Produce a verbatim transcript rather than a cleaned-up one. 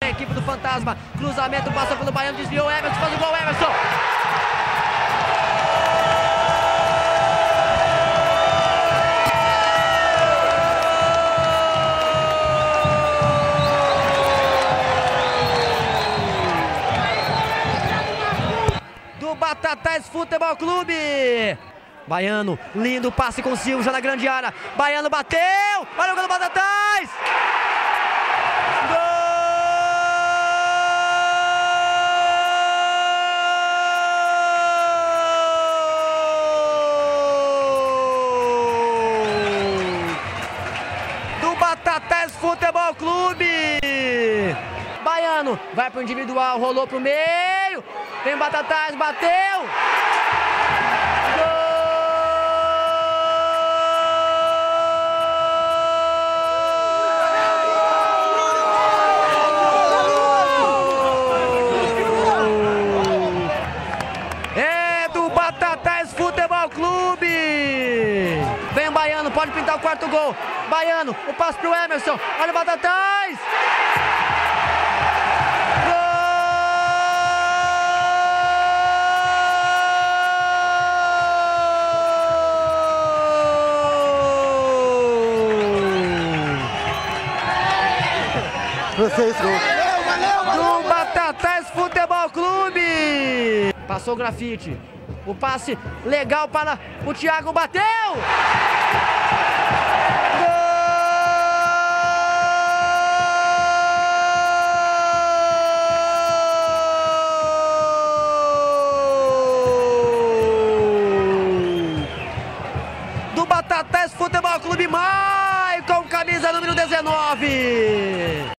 A equipe do Fantasma, cruzamento, passa pelo Baiano, desviou, Emerson faz o gol, Emerson! Do Batatais Futebol Clube! Baiano, lindo passe com o Silvio, já na grande área. Baiano bateu! Olha o gol do Batatais! Gol! Do Batatais Futebol Clube! Baiano vai pro individual, rolou pro meio. Vem Batatais, bateu! Batatais Futebol Clube! Vem o Baiano, pode pintar o quarto gol. Baiano, o passe pro Emerson. Olha o Batatais! Gol! Vocês gol. Do Batatais Futebol Clube! Passou o grafite. O passe legal para o Thiago, bateu! Gol! Do Batatais Futebol Clube, Maicon, camisa número dezenove!